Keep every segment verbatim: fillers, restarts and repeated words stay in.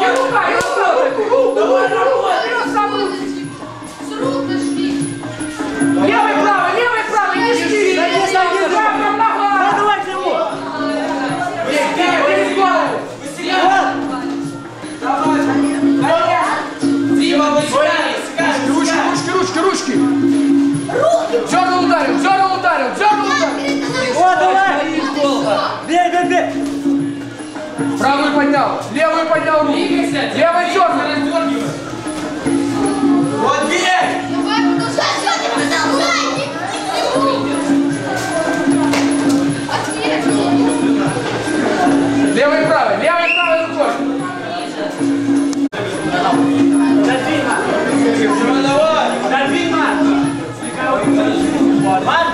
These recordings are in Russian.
рука, и рука, руку, руку, давай, работай, сам руки. С рук дошли. Левый, правый, левый, правый, не жди. Правый, нога. Давай к нему. Через голову. Ручки, ручки, ручки, ручки. Дернул, ударил, дернул, ударил, дернул, ударил. Вот, давай. Бей, бей, бей. Правую поднял, левую поднял руку. Левый дернул. Вот бей! Давай, продолжай, все, не продолжай. Левый, правый, левый, правый рукой. Дави, мат. Мат.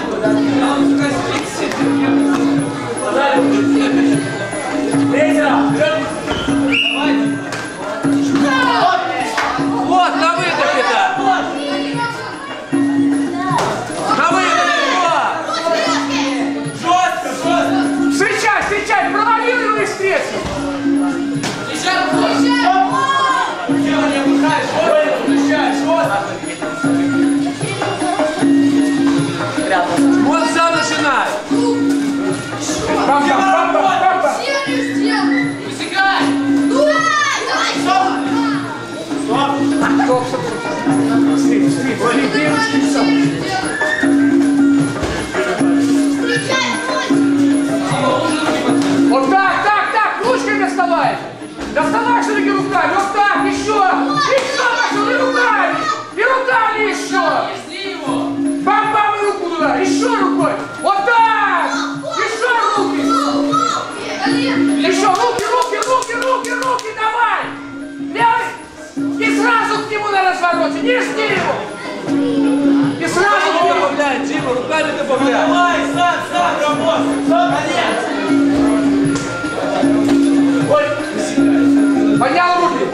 Вот, на выдохе-то! На выдохе! Жестко, жестко! Встречай, встречай, провалил встречу. Дело не опускай, жестко, встречай, жестко! Вот сам начинай! Бам, бам, бам, бам, бам, бам. Высекай! Стоп, стоп, стоп. Быстрее, быстрее, быстрее, девушки, все. Вот так, так, так, ручками доставай. Доставай все-таки руками, вот так, еще. Еще пошел, и руками. И руками еще. Бам-бам, и руку туда, еще рукой. Вот так. Еще руки. Еще руки, руки, руки, руки, руки, давай. Левый. И сразу к нему на развороте, не жди его. И сразу к нему. Добавляй, Дима, руками добавляй! Давай, сам, сам, работай. Сам, конец. Ой. Поднял руки.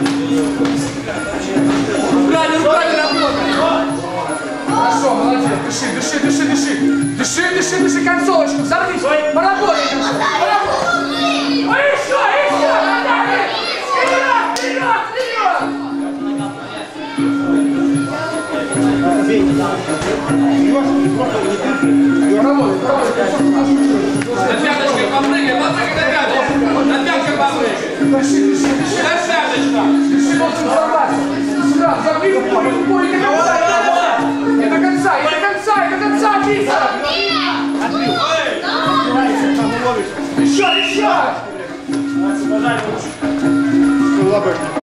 Руками, руками работай! Хорошо, молодец. Дыши, дыши, дыши, дыши. Дыши, дыши, дыши, концовочку. Взорвись. Поработай. Поработай. Ой, еще, еще. Наталья. Вперед, вперед, вперед. Поработай, поработай. На пяточкой попрыгай, попрыгай на пяточку! На пяткой попрыгай! Дыши, дыши, дыши. На пяточку! Дыши, должен взорваться. Сюда, взорви рукой, рукой, и до конца, и до конца, и до конца, и до конца, биться. Еще, еще.